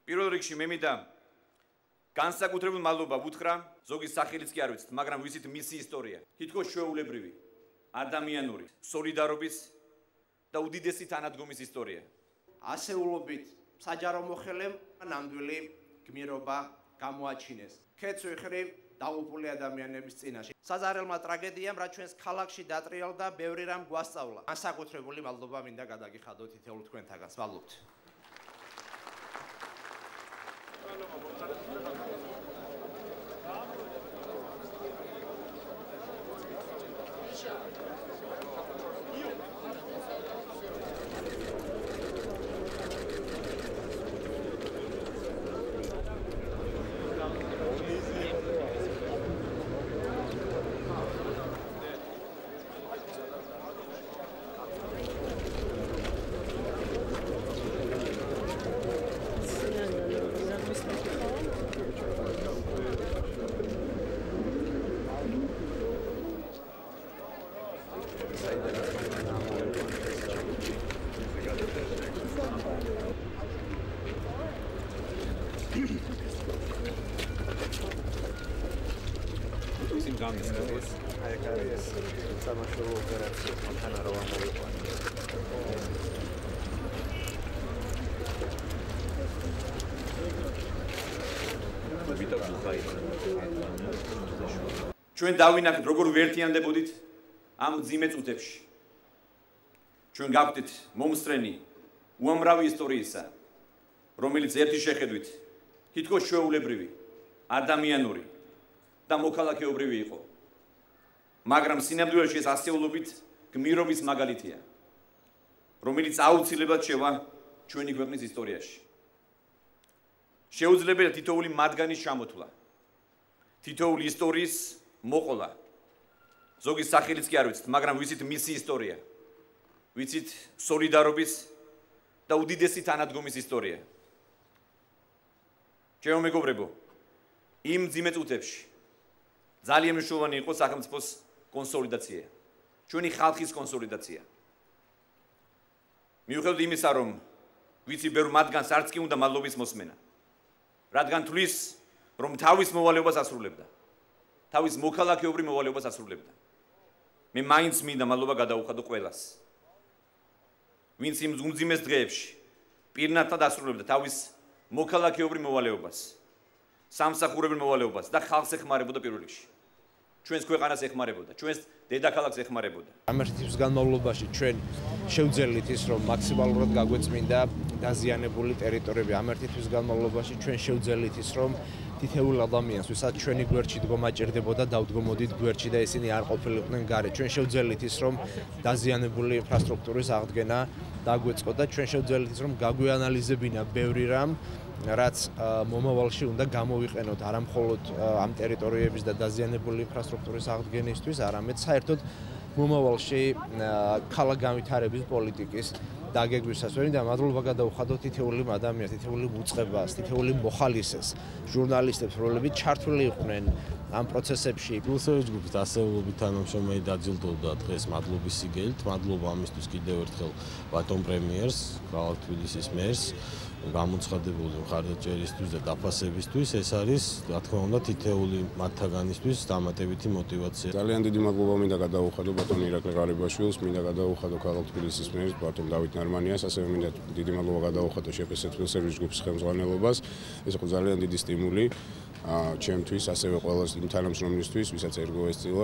პირველ რიგში მე მინდა განსაკუთრებულ მადლობა ვუთხრა ზოგი სახელიც კი არ ვიცით, მაგრამ ვიცით მისი ისტორია. თითქოს ჩვეულებრივი, ადამიანური, სოლიდარობის და უდიდესი თანადგომის ისტორია. ასეულობით საჯარო მოხელემ ნამდვილი გმირობა გამოაჩინეს. ქეცვიხრი დაღუპული ადამიანების წინაშე. საზარელმა ტრაგედიამ, რაც ჩვენს ქალაქში დატრიალდა, ბევრი რამ გვასწავლა. განსაკუთრებული მადლობა მინდა გადაგიხადოთ თითოეულ თქვენთაგანს. მადლობთ. ჩვენ დავინახეთ როგორ ვერთიანდებოდით ამ მძიმე წუთებში. ჩვენ გავხდით მომსწრენი უამრავი ისტორიისა, რომელიც ერთი შეხედვით თითქოს ჩვეულებრივი, ადამიანური და მოქალაქეობრივი იყო. მაგრამ სინამდვილეში ეს ასეულობით გმირობის მაგალითია, რომელიც აუცილებლად შევა ჩვენი ქვეყნის ისტორიაში. შეუძლებელია თითოეული მათგანის ჩამოთვლა, თითოეული ისტორიის მოყოლა. ზოგი სახელიც კი არ ვიცით, მაგრამ ვიცით მისი ისტორია. ვიცით სოლიდარობის და უდიდესი თანადგომის ისტორია. ჩემო მეგობრებო, იმ მძიმე წუთებში ძალიან მნიშვნელოვანი იყო სახელმწიფოს კონსოლიდაცია, ჩვენი ხალხის კონსოლიდაცია. მიუხედავად იმისა, რომ ვიცი ბევრ მათგანს არც კი უნდა მადლობის მოსმენა, რადგან თვლის, რომ თავის მოვალეობას ასრულებდა. თავის მოქალაქეობრივ მოვალეობას ასრულებდა. მე მაინც მინდა მადლობა გადაუხადო ყველას, ვინც იმ უმძიმეს დღეებში პირნათლად ასრულებდა თავის მოქალაქეობრივ მოვალეობას, სამსახურებრივ მოვალეობას და ხალხს ეხმარებოდა პირველ რიგში. ჩვენს ქვეყანას ეხმარებოდა, ჩვენს დედაქალაქს ეხმარებოდა. ამ ერთი თვის განმავლობაში ჩვენ შევძელით ის, რომ მაქსიმალურად გაგვეწმინდა დაზიანებული ტერიტორიები. ამ ერთი თვის განმავლობაში ჩვენ შევძელით ის, რომ თითოეულ ადამიანს, ვისაც ჩვენი გვერდში დგომა ჭირდებოდა, დავდგომოდით გვერდში და ისინი არ ყოფილიყვნენ გარეთ. ჩვენ შევძელით ის, რომ დაზიანებული ინფრასტრუქტურის აღდგენა დაგვეწყოთ და ჩვენ შევძელით ის, რომ გაგვეანალიზებინა ბევრი რამ, რაც მომავალში უნდა გამოვიყენოთ არა მხოლოდ ამ ტერიტორიების და დაზიანებული ინფრასტრუქტურის აღდგენისთვის, არამედ საერთოდ მომავალში ქალაქ განვითარების პოლიტიკის დაგეგვისას. და მადლობა გადაუხადოთ თითოეული ადამიანს, თითოეული უწყებას, თითოეული მოხალისეს, ჟურნალისტებს, რომლებიც ჩართული იყვნენ ამ პროცესებში. გულსევი ჯგუფის ასეულობით თანამშრომელი დაძილდოვდა დღეს მადლობის სიგელით. მადლობა ამისთვის კიდევ ერთხელ ბატონ პრემიერს, ქალაქ თბილისის მერს, გამოცხადებული მხარდაჭერისთვის და დაფასებისთვის. ეს არის, რა თქმა უნდა, თითოეული მათთაგანისთვის დამატებითი мотиваცია. ძალიან დიდი მადლობა მინდა გადაუხადო ბატონ ირაკლი ღარიბაშვილს, მინდა გადაუხადო ქალაქ თბილისის მერს, ბატონ დავით ნარმანიას, ასევე მინდა დიდი მადლობა გადაუხადო შპს თბილისის ჯგუფის ხელმძღვანელობას. ეს იყო ძალიან დიდი სტიმული ჩემთვის, ასევე ყველა იმ თანამშრომლისთვის, ვისაც ერგო ესწილა.